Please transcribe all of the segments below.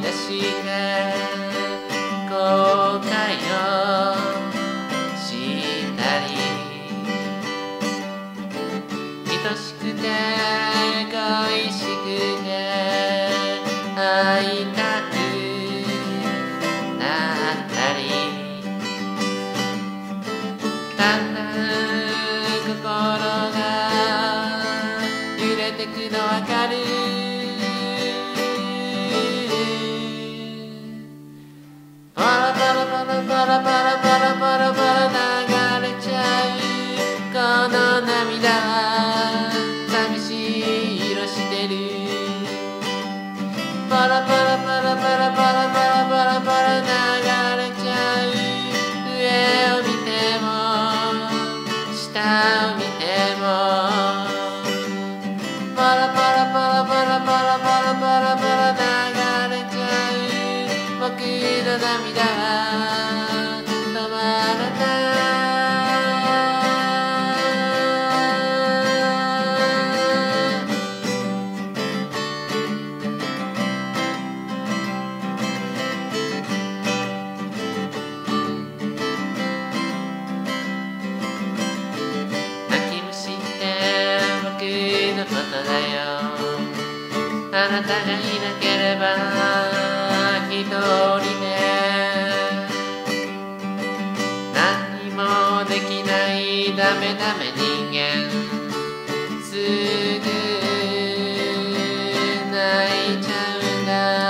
出して後悔をしたり愛しくて恋しくて会いたくなったりだんだん心が揺れてくのわかるパラパラパラパラパラパラパラパラ流れちゃうこの涙は寂しい色してるパラパラパラパラパラパラパラパラ流れちゃう上を見ても下を見てもパラパラパラパラパラパラパラパラ流れちゃう僕の涙は止まらない泣き虫って僕のことだよあなたがいなければ一人で何にもできないダメダメ人間すぐ泣いちゃうん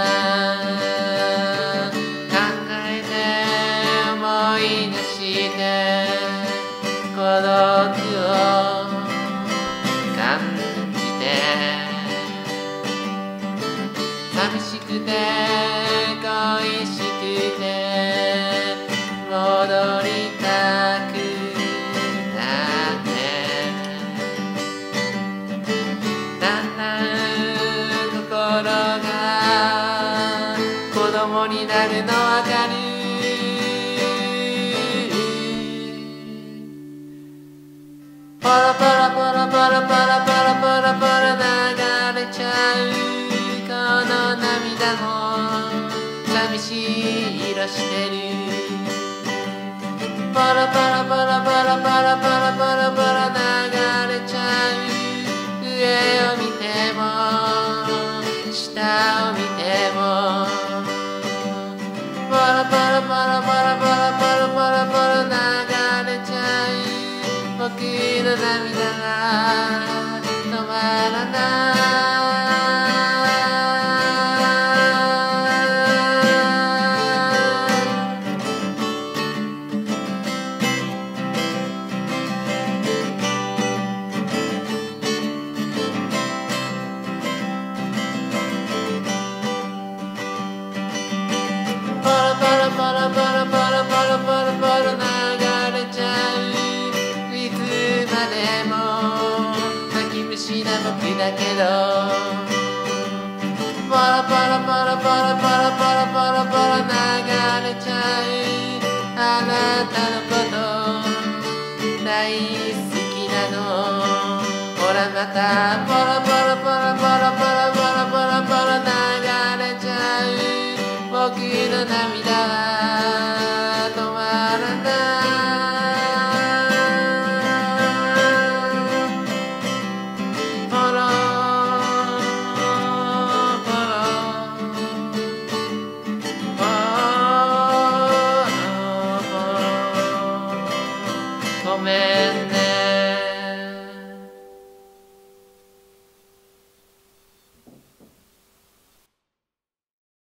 だ考えて思い出して孤独を感じて寂しくて恋しくて戻りたくなってだんだん心が子供になるのわかるパラパラパラパラパラパラパラパラ流れちゃうこの涙も寂しい色してるパラパラパラパラパラパラパラパラ流れちゃう上を見ても下を見てもパラパラパラパラパラパラパラパラ流れちゃう僕の涙が止まらないパラパラパラパラパラパラパラパラ流れちゃういつまでも泣き虫な僕だけどパラパラパラパラパラパラパラパラ流れちゃうあなたのこと大好きなのほらまたパラパラパラパラパラ